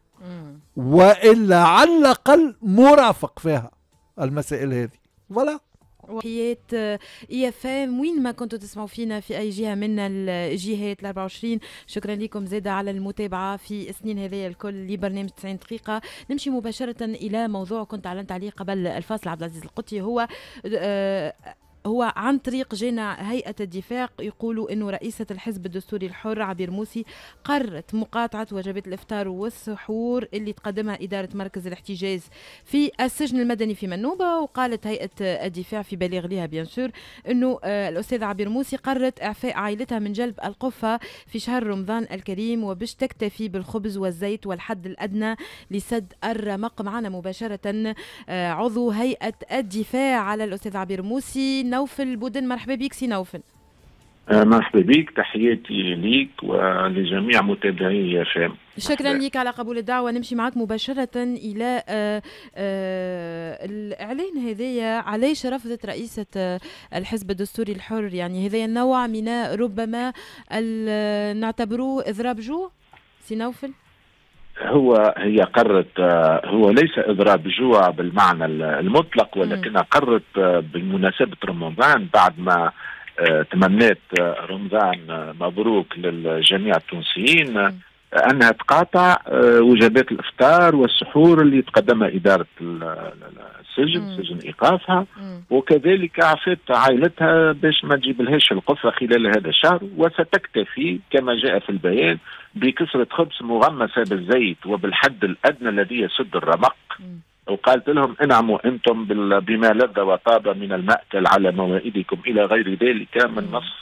وإلا على الأقل مرافق فيها المسائل هذه. فوالا. وحياة إي اف ام وين ما كنتوا تسمعوا فينا في أي جهة من الجهات الأربعة وعشرين. شكرا لكم زيادة على المتابعة في سنين هذه الكل لبرنامج تسعين دقيقة. نمشي مباشرة إلى موضوع كنت أعلنت عليه قبل الفاصل عبد العزيز القطي، هو آه هو عن طريق جينا هيئة الدفاع. يقولوا أنه رئيسة الحزب الدستوري الحر عبير موسي قررت مقاطعة وجبات الإفطار والسحور اللي تقدمها إدارة مركز الاحتجاز في السجن المدني في منوبة. وقالت هيئة الدفاع في بلاغ لها بيان سور أنه الأستاذ عبير موسي قررت إعفاء عائلتها من جلب القفة في شهر رمضان الكريم، وبش تكتفي بالخبز والزيت والحد الأدنى لسد الرمق. معنا مباشرة عضو هيئة الدفاع على الأستاذ عبير موسي نوفل بودن. مرحبا بك سي نوفل. آه مرحبا بك، تحياتي ليك ولجميع متابعي فام. شكرا لك على قبول الدعوة. نمشي معك مباشرة إلى آآ آآ الإعلان هذايا. علاش رفضت رئيسة الحزب الدستوري الحر؟ يعني هذايا النوع من ربما نعتبروه إضراب جوع سي نوفل؟ هو هي قررت، هو ليس إضراب جوع بالمعنى المطلق، ولكنها قررت بمناسبة رمضان بعد ما تمنيت رمضان مبروك للجميع التونسيين أنها تقاطع وجبات الإفطار والسحور اللي تقدمها إدارة السجن مم. سجن إيقافها، مم. وكذلك عفت عائلتها باش ما تجيبلهاش القفة خلال هذا الشهر، وستكتفي كما جاء في البيان بكسرة خبز مغمسة بالزيت وبالحد الأدنى الذي يسد الرمق. مم. وقالت لهم انعموا انتم بما لذ وطاب من المأكل على موائدكم الى غير ذلك من نص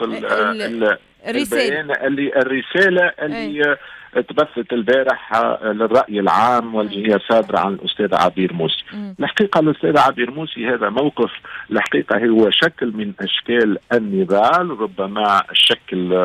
البيان اللي الرساله اللي تبثت البارح للرأي العام واللي هي صادره عن الاستاذ عبير موسي. الحقيقه الاستاذ عبير موسي هذا موقف الحقيقه هو شكل من اشكال النضال، ربما الشكل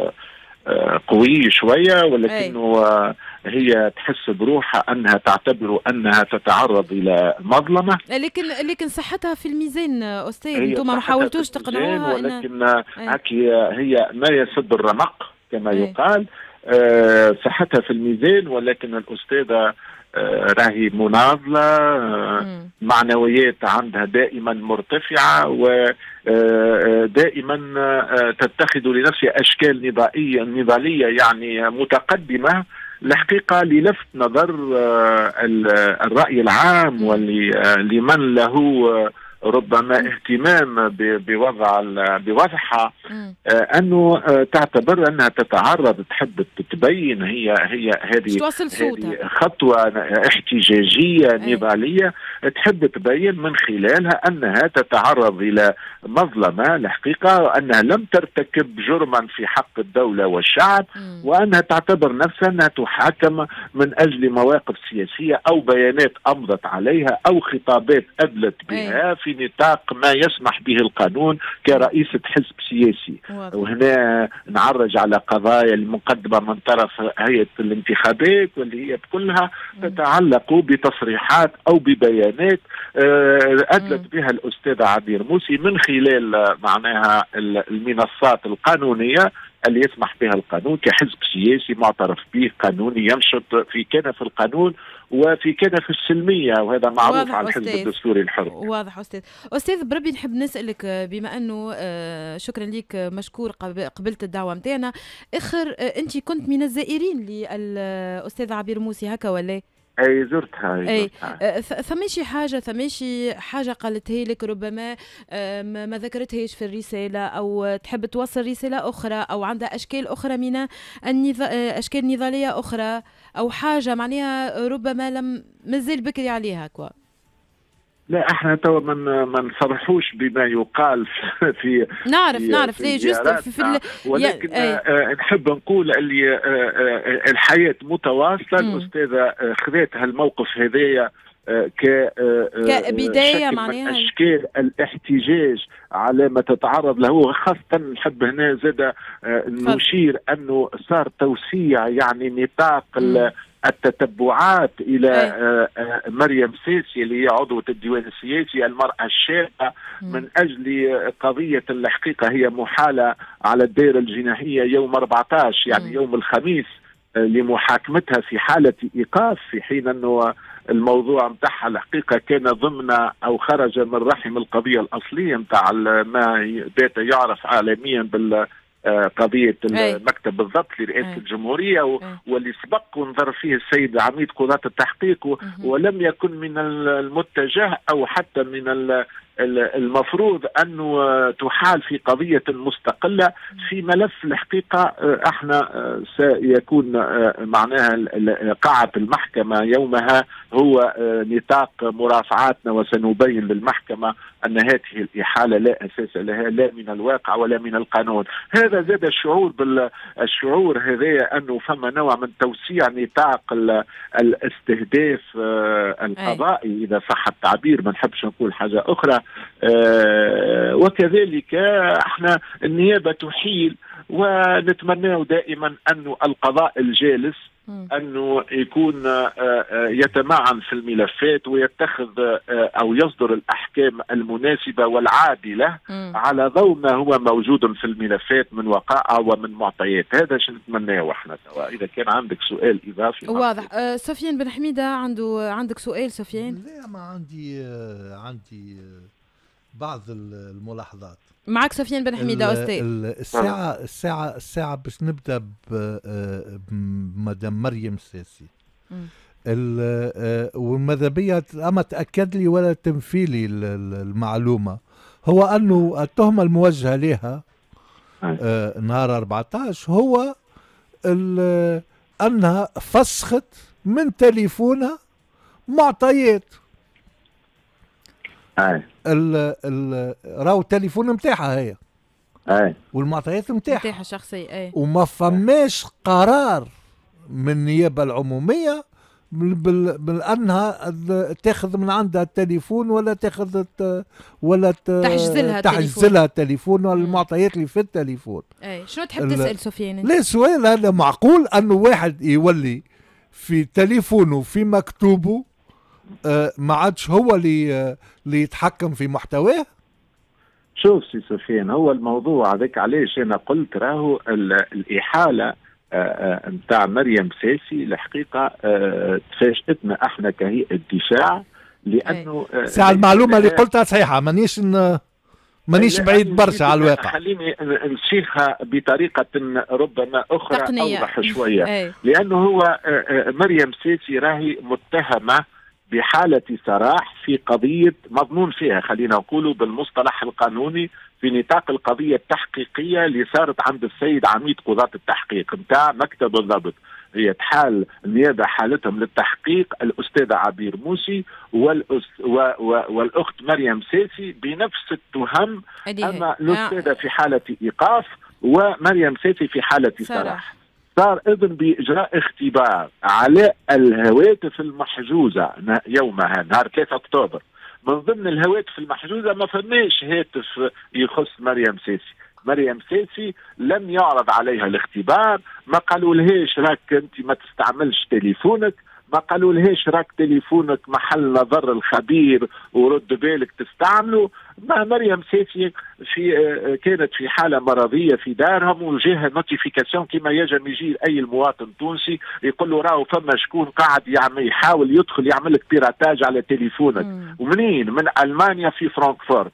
قوي شويه، ولكنه هي تحس بروحها انها تعتبر انها تتعرض الى مظلمه. لكن لكن صحتها في الميزان استاذ، انتم ما حاولتوش تقنعوها؟ ولكن هكي هي ما يسد الرمق كما أي. يقال. أه صحتها في الميزان، ولكن الاستاذه أه راهي مناضله، أه معنويات عندها دائما مرتفعه، ودائما أه تتخذ لنفسها اشكال نضاليه نضاليه يعني متقدمه الحقيقة للفت نظر الرأي العام ولمن له ربما اهتمام بوضع بوضعها، انه تعتبر انها تتعرض، تحب تبين هي هي هذه خطوه احتجاجيه نضاليه، تحب تبين من خلالها انها تتعرض الى مظلمه الحقيقه، وانها لم ترتكب جرما في حق الدوله والشعب، وانها تعتبر نفسها انها تحاكم من اجل مواقف سياسيه او بيانات امضت عليها او خطابات ادلت بها في نطاق ما يسمح به القانون كرئيسة حزب سياسي. وهنا نعرج على قضايا المقدمة من طرف هيئة الانتخابات واللي هي كلها تتعلق بتصريحات أو ببيانات أدلت بها الأستاذ عبير موسي من خلال معناها المنصات القانونية اللي يسمح بها القانون كحزب سياسي معترف به قانوني ينشط في كنف القانون وفي كنف السلمية، وهذا معروف على الحزب الدستوري الحر. واضح أستاذ. أستاذ بربي نحب نسألك، بما أنه شكرا لك مشكور قبلت الدعوة متاعنا، آخر أنت كنت من الزائرين للأستاذ عبير موسي هكا ولا؟ اي زرتها اي ثماشي حاجه ثماشي حاجه قالتها لك ربما ما ذكرتهاش في الرساله، او تحب توصل رساله اخرى، او عندها اشكال اخرى من النض... اشكال نضاليه اخرى، او حاجه معناها ربما لم مازال بكري عليها كوا؟ لا احنا توا من ما نصرحوش بما يقال في نعرف في نعرف في جوست في, في ال... ولكن آه نحب نقول اللي آه آه الحياه متواصله. الاستاذه خذت هالموقف هذايا ك كبدايه معناها اشكال الاحتجاج على ما تتعرض له، خاصه نحب هنا زاد نشير انه صار توسيع يعني نطاق التتبعات الى مريم سيسي اللي هي عضوة الديوان السياسي، المرأة الشابة، من اجل قضية الحقيقة هي محالة على الدائرة الجنائية يوم أربعة عشر يعني يوم الخميس لمحاكمتها في حالة ايقاف، في حين انه الموضوع متاعها الحقيقة كان ضمن او خرج من رحم القضية الاصلية متاع ما بات يعرف عالميا بال قضية المكتب بالضبط لرئاسة أي. الجمهورية و... واللي سبق ونظر فيه السيد عميد قضاة التحقيق، ولم يكن من المتجه أو حتى من المفروض أنه تحال في قضية مستقلة في ملف الحقيقة. احنا سيكون معناها قاعة المحكمة يومها هو نطاق مرافعاتنا، وسنبين للمحكمة أن هذه الإحالة لا أساس لها لا من الواقع ولا من القانون. هذا زاد الشعور بالشعور هذا أنه فما نوع من توسيع نطاق الاستهداف القضائي إذا صح التعبير، ما نحبش نقول حاجة أخرى. آه وكذلك احنا النيابة تحيل، ونتمنى دائما أنه القضاء الجالس أنه يكون يتمعن في الملفات ويتخذ أو يصدر الأحكام المناسبة والعادلة على ضوء ما هو موجود في الملفات من وقائع ومن معطيات. هذا شو نتمناه احنا سواء. إذا كان عندك سؤال إضافي واضح. أه سفيان بن حميدة عنده عندك سؤال سفيان؟ لا ما عندي عندي بعض الملاحظات. معك سفيان بن حميدة أستاذ. الساعة الساعة الساعة باش نبدأ بمدام مريم سيسي وماذا بيا أما تأكد لي ولا تنفي لي المعلومة، هو أنه التهمة الموجهة لها آه نهار أربعة عشر هو أنها فسخت من تليفونها معطيات. اي ال ال راهو التليفون نتاعها هي، اي نتاعها والمعطيات نتاعها الشخصيه، اي وما فماش قرار من النيابه العموميه بانها تاخذ من عندها التليفون ولا تاخذ ولا تحجزلها تحجزلها التليفون ولا المعطيات اللي في التليفون. اي شنو تحب تسال سفيان؟ لا سؤال هذا معقول انه واحد يولي في تليفونه في مكتوبه آه ما عادش هو اللي اللي يتحكم في محتواه؟ شوف سي سفيان، هو الموضوع هذاك علاش انا قلت راهو الاحاله نتاع مريم سيسي الحقيقه تفاجئتنا احنا كهيئه دفاع، لانه ساعة المعلومه اللي قلتها صحيحه، مانيش مانيش بعيد برشا على الواقع. خليني نشيخها بطريقه ربما اخرى تقنية. اوضح شويه، لانه هو مريم سيسي راهي متهمه بحالة سراح في قضية مضمون فيها، خلينا نقوله بالمصطلح القانوني، في نطاق القضية التحقيقية اللي صارت عند السيد عميد قضاة التحقيق نتاع مكتب الضبط. هي تحال النيابة حالتهم للتحقيق الأستاذة عبير موسي والأس و و والأخت مريم سيسي بنفس التهم، أما الأستاذة في حالة إيقاف ومريم سيسي في حالة سراح. صار إذن بإجراء اختبار على الهواتف المحجوزة يومها نهار ثلاثة أكتوبر. من ضمن الهواتف المحجوزة ما فماش هاتف يخص مريم سيسي. مريم سيسي لم يعرض عليها الاختبار، ما قالوا لهاش راك انت ما تستعملش تليفونك، ما قالوا لهاش راك تليفونك محل نظر الخبير ورد بالك تستعمله. ما مريم سيسي في كانت في حاله مرضيه في دارهم، وجاها نوتيفيكاسيون كما يجب يجي اي المواطن تونسي يقول له راهو فما شكون قاعد يعمل يحاول يدخل يعمل لك بيراتاج على تليفونك. مم. ومنين؟ من المانيا في فرانكفورت.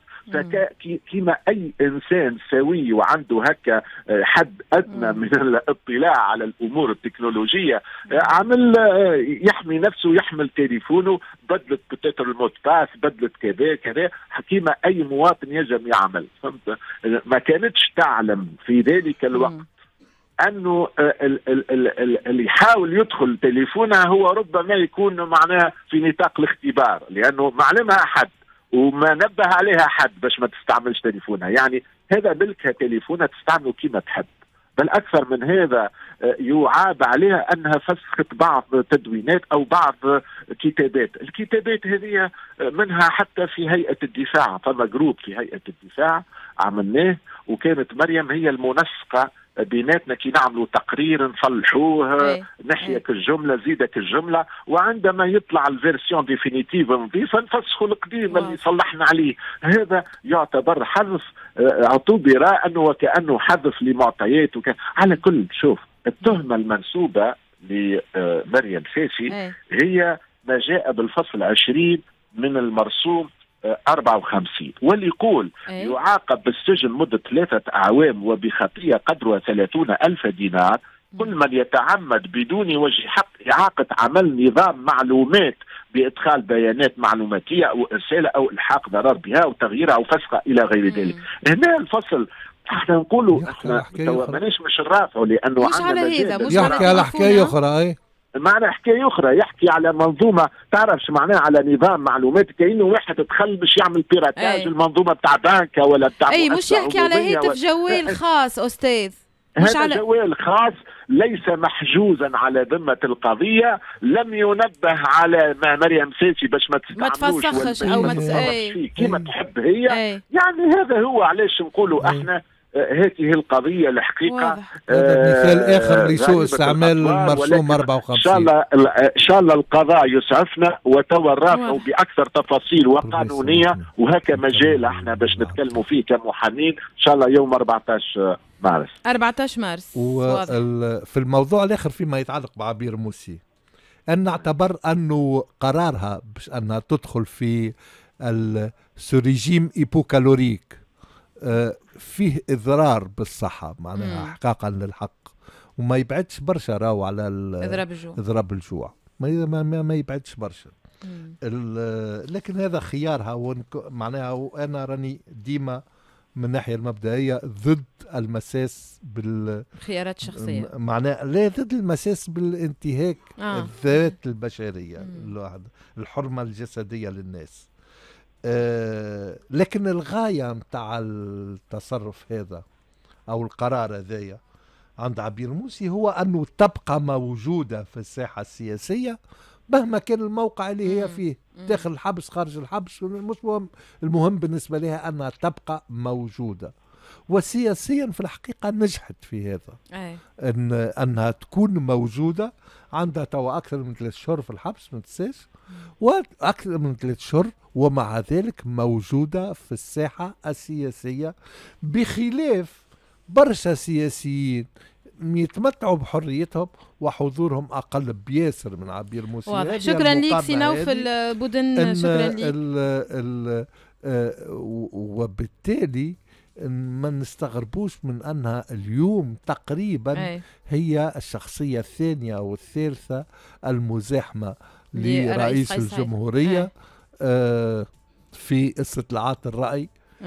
فكما أي إنسان سوي وعنده هكا حد أدنى من الاطلاع على الأمور التكنولوجية عمل يحمي نفسه، يحمل تليفونه، بدلت بتاتر الموت باس، بدلت كذا كذا، كما أي مواطن يجب يعمل. فهمت؟ ما كانتش تعلم في ذلك الوقت أنه اللي يحاول يدخل تليفونها هو ربما يكون معناه في نطاق الاختبار، لأنه معلمها أحد وما نبه عليها حد باش ما تستعملش تليفونها. يعني هذا ملكها تليفونها تستعمله كما تحب. بل أكثر من هذا يعاب عليها أنها فسخت بعض تدوينات أو بعض كتابات. الكتابات هذه منها حتى في هيئة الدفاع، فما جروب في هيئة الدفاع عملناه، وكانت مريم هي المنسقة بيناتنا كي نعملوا تقرير نصلحوه، أي. نحيك الجمله زيدك الجمله، وعندما يطلع الفيرسيون ديفينيتيف نظيفه نفسخوا القديم اللي صلحنا عليه. هذا يعتبر حذف اعتبر انه وكانه حذف لمعطيات وك... على كل. شوف التهمه المنسوبه لمريم فاسي هي ما جاء بالفصل عشرين من المرسوم أربعة وخمسين، واللي يقول أي. يعاقب بالسجن مدة ثلاثة أعوام وبخطية قدرها ثلاثون ألف دينار كل من يتعمد بدون وجه حق إعاقة عمل نظام معلومات بإدخال بيانات معلوماتية أو إرسالها أو إلحاق ضرر بها أو تغييرها أو فسخها إلى غير ذلك. هنا الفصل احنا نقولوا احنا مانيش مش نرافعوا لأنه مش على هذا، مش يحكي على حكاية أخرى. أي معنى حكايه اخرى، يحكي على منظومه تعرفش معناها على نظام معلومات كانه واحد دخل باش يعمل بيراتاج المنظومه بتاع بنكه ولا بتاع اي مش يحكي على هاتف جوال خاص استاذ، مش هذا على جوال خاص ليس محجوزا على ذمه القضيه، لم ينبه على ما مريم ساسي باش ما ما تفسخش او ما تسويش كيما تحب هي. أي. يعني هذا هو علاش نقولوا احنا هذه القضية الحقيقة مثال آخر لسوء استعمال المرسوم أربعة وخمسين. إن شاء الله إن شاء الله القضاء يسعفنا وتورطوا بأكثر تفاصيل وقانونية، وهكا مجال احنا باش نتكلموا فيه كمحامين إن شاء الله يوم أربعة عشر مارس. أربعة عشر مارس. وفي الموضوع الآخر فيما يتعلق بعبير موسي، أن نعتبر أنه قرارها باش أنها تدخل في السوريجيم إيبوكالوريك فيه إضرار بالصحة معناها إحقاقا للحق، وما يبعدش برشا راهو على إضراب الجوع. إضراب الجوع ما ما, ما يبعدش برشا. لكن هذا خيارها معناها، وأنا راني ديما من الناحية المبدئية ضد المساس بالخيارات الشخصية، معناها لا ضد المساس بالانتهاك آه. الذات البشرية، مم. الحرمة الجسدية للناس. آه لكن الغاية متاع التصرف هذا أو القرار هذايا عند عبير موسي هو أنه تبقى موجودة في الساحة السياسية مهما كان الموقع اللي هي فيه، داخل الحبس خارج الحبس، مش مهم، المهم بالنسبة لها أنها تبقى موجودة. وسياسيا في الحقيقة نجحت في هذا. أي. إن أنها تكون موجودة، عندها توا أكثر من ثلاث شهور في الحبس ما تنساش، وأكثر من ثلاث شهور ومع ذلك موجودة في الساحة السياسية، بخلاف برشا سياسيين يتمتعوا بحريتهم وحضورهم أقل بياسر من عبير موسي. واضح. شكرا ليك سي نوفل بودن. شكرا ليك. ال ال ال وبالتالي ما نستغربوش من أنها اليوم تقريبا أي. هي الشخصية الثانية أو الثالثة المزاحمة لرئيس الجمهورية آه في استطلاعات الرأي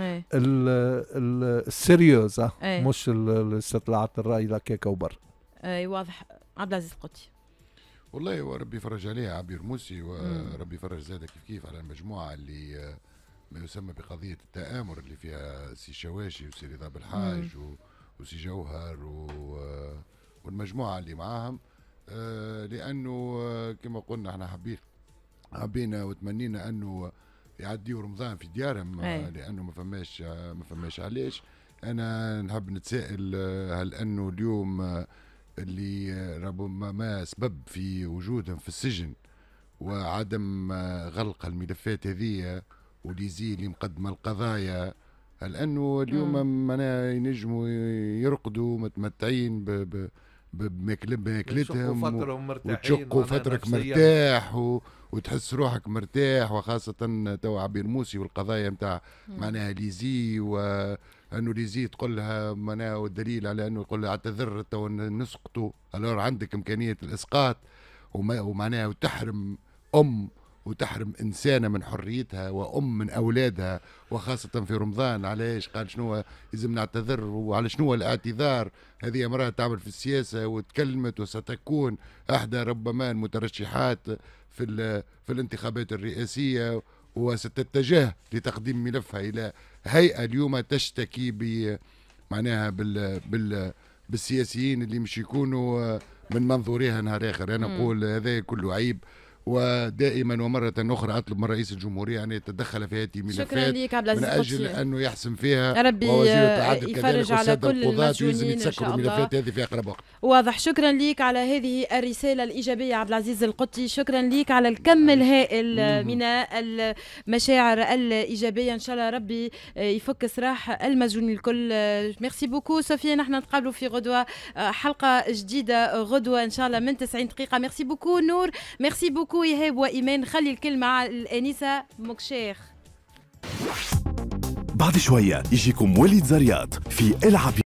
السيريوزة، مش الاستطلاعات الرأي لكيكا وبر. اي واضح. عبد العزيز قطي. والله وربي يفرج عليها عبير موسي، وربي يفرج زاده كيف كيف على المجموعة اللي ما يسمى بقضية التآمر اللي فيها سي شواشي وسي رضا بالحاج وسي جوهر والمجموعة اللي معاهم. آه لأنه آه كما قلنا احنا حبيت حبينا وتمنينا أنه يعديوا رمضان في ديارهم، آه لأنه ما فماش آه ما فماش علاش. أنا نحب نتساءل آه هل أنه اليوم آه اللي آه ربما ما سبب في وجودهم في السجن وعدم آه غلق الملفات هذه وليزي اللي مقدمة القضايا، هل أنه اليوم معناها ينجموا يرقدوا متمتعين ب ب بماكلتهم وتشقوا فترك مرتاح و... وتحس روحك مرتاح، وخاصة تو عبير موسي والقضايا متاع معناها ليزي، وأنه ليزي تقول لها معناها والدليل على أنه يقول لها اعتذر تو نسقطوا، الأور عندك إمكانية الإسقاط، وما... ومعناها وتحرم أم وتحرم إنسانة من حريتها وأم من أولادها، وخاصة في رمضان. علاش قال شنو لازم نعتذر، وعلى شنو الاعتذار؟ هذه امرأة تعمل في السياسة وتكلمت وستكون إحدى ربما المترشحات في في الانتخابات الرئاسية، وستتجه لتقديم ملفها إلى هيئة اليوم تشتكي ب معناها بال بال بالسياسيين اللي مش يكونوا من منظورها نهار آخر. أنا نقول هذا كله عيب، ودائما ومرة أخرى أطلب من رئيس الجمهورية أن يتدخل في هذه الملفات. شكرا لك عبد العزيز من أجل أنه يحسم فيها. ربي يفرج على كل المسجونين إن شاء الله. الملفات هذه في أقرب وقت. واضح. شكرا لك على هذه الرسالة الإيجابية عبد العزيز القطي. شكرا لك على الكم الهائل من المشاعر الإيجابية. إن شاء الله ربي يفك سراح المسجونين الكل. ميرسي بوكو صوفيا. نحن نتقابلوا في غدوة حلقة جديدة غدوة إن شاء الله من تسعين دقيقة. ميرسي بوكو نور. ميرسي بوكو إيهاب وإيمان. خلي الكلمة مع الأنسة مكشيخ. بعد شوية يجيكم وليد زريات في العب.